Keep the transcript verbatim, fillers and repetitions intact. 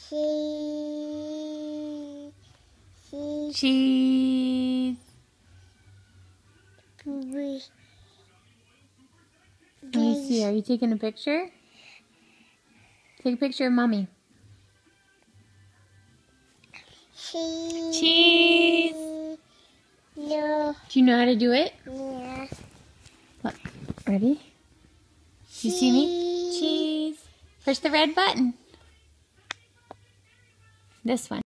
Cheese. Cheese. Cheese. Cheese. Let me see. Are you taking a picture? Take a picture of Mommy. Cheese. Cheese. No. Do you know how to do it? Yeah. Look. Ready? Do you see me? Cheese. Push the red button. This one.